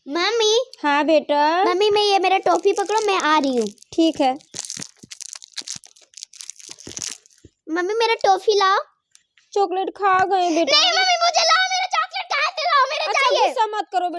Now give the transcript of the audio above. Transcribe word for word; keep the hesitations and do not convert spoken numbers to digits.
Mummy. हाँ बेटा। Mummy मैं ये मेरा टॉफी पकड़ो, मैं आ रही हूँ। ठीक है। मम्मी मेरा टॉफी लाओ। चॉकलेट खा गए बेटा। नहीं मम्मी मुझे लाओ, मेरा चॉकलेट कहाँ से लाओ, मेरे अच्छा चाहिए। गुस्सा मत करो बेटा।